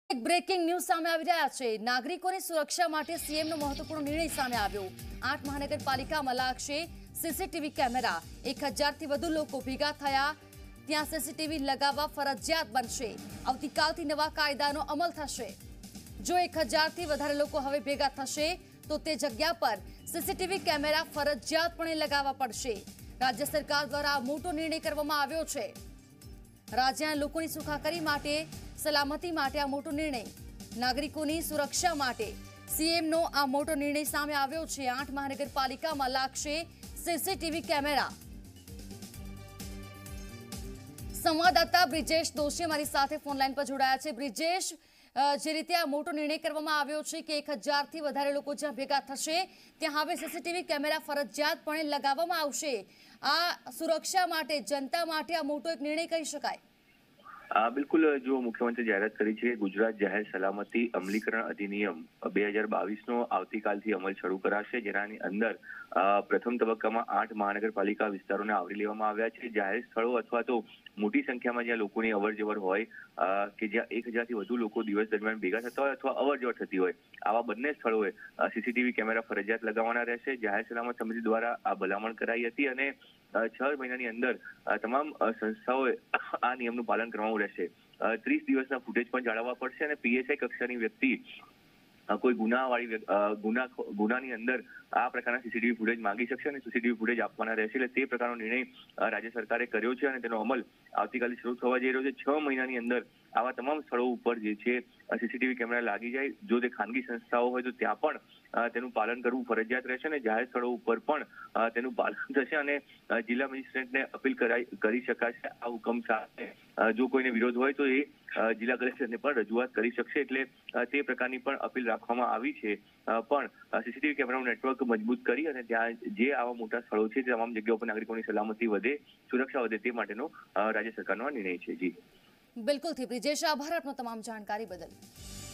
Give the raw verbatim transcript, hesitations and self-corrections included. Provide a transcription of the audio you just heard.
એક breaking news સામે આવી રહ્યા છે। નાગરિકોની સુરક્ષા માટે સીએમનો મહત્વપૂર્ણ નિર્ણય સામે આવ્યો। આઠ મહાનગરપાલિકામાં લાગશે સીસીટીવી કેમેરા। એક હજારથી વધુ લોકો ભેગા થયા ત્યાં સીસીટીવી લગાવવા ફરજિયાત બનશે। આવતીકાલથી નવા કાયદાનો અમલ થશે। જો એક હજારથી વધારે લોકો હવે ભેગા થશે તો તે જગ્યા પર સીસીટીવી કેમેરા ફરજિયાતપણે લગાવવા પડશે। રાજ્ય સરકાર દ્વારા આ મોટો નિર્ણય કરવામાં આવ્યો છે। રાજ્યના લોકોની સુખાકારી માટે સલામતી માટે આ મોટો નિર્ણય નાગરિકોની સુરક્ષા માટે સીએમનો આ મોટો નિર્ણય સામે આવ્યો છે। આઠ મહાનગરપાલિકામાં લાગશે સીસીટીવી કેમેરા। સંવાદદાતા બ્રિજેશ દોશી અમારી સાથે ફોન લાઈન પર જોડાયા છે। બ્રિજેશ, જે રીતે આ મોટો નિર્ણય કરવામાં આવ્યો છે કે એક હજારથી વધારે લોકો જ્યાં ભેગા થશે ત્યાં હવે સીસીટીવી કેમેરા ફરજિયાતપણે લગાવવામાં આવશે। આ સુરક્ષા માટે, જનતા માટે આ મોટો એક નિર્ણય કહી શકાય। બિલકુલ, જો મુખ્યમંત્રી જાહેરાત કરી છે ગુજરાત જાહેર સલામતી અમલીકરણ અધિનિયમ બે હજાર બાવીસ નો આવતીકાલથી અમલ શરૂ કરાશે, જેનાની અંદર પ્રથમ તબક્કામાં આઠ મહાનગરપાલિકા વિસ્તારોને આવરી લેવામાં આવ્યા છે। જાહેર સ્થળો અથવા તો મોટી સંખ્યામાં જ્યાં લોકોની અવર જવર હોય કે જ્યાં એક હજારથી વધુ લોકો દિવસ દરમિયાન ભેગા થતા હોય અથવા અવર જવર થતી હોય, આવા બંને સ્થળોએ સીસીટીવી કેમેરા ફરજિયાત લગાવવાના રહેશે। જાહેર સલામત સમિતિ દ્વારા આ ભલામણ કરાઈ હતી અને છ મહિનાની અંદર તમામ સંસ્થાઓએ આ નિયમનું પાલન કરવાનું રહેશે। ત્રીસ દિવસના ફૂટેજ પણ જાળવવા પડશે અને પીએસઆઈ કક્ષાની વ્યક્તિ કોઈ ગુનાવાળી ગુના ગુનાની અંદર આ પ્રકારના સીસીટીવી ફૂટેજ માંગી શકશે અને સીસીટીવી ફૂટેજ આપવાના રહેશે। એટલે તે પ્રકારનો નિર્ણય રાજ્ય સરકારે કર્યો છે અને તેનો અમલ આવતીકાલે શરૂ થવા જઈ રહ્યો છે। છ મહિનાની અંદર આવા તમામ સ્થળો ઉપર જે છે સીસીટીવી કેમેરા લાગી જાય। જો તે ખાનગી સંસ્થાઓ હોય તો ત્યાં પણ તેનું પાલન કરવું ફરજિયાત રહેશે અને જાહેર સ્થળો ઉપર પણ તેનું પાલન થશે અને જિલ્લા મેજિસ્ટ્રેટને અપીલ કરી શકાશે। આ હુકમ સાથે જો કોઈને વિરોધ હોય તો એ જિલ્લા કલેક્ટરને પણ રજૂઆત કરી શકશે। એટલે તે પ્રકારની પણ અપીલ રાખવામાં આવી છે। પણ સીસીટીવી કેમેરાનું નેટવર્ક મજબૂત કરી અને ત્યાં જે આવા મોટા સ્થળો છે તે તમામ જગ્યાઓ પર નાગરિકોની સલામતી વધે, સુરક્ષા વધે, તે માટેનો રાજ્ય સરકારનો નિર્ણય છે। જી બિલકુલ થી બ્રિજેશ, આભાર આપનો તમામ જાણકારી બદલ।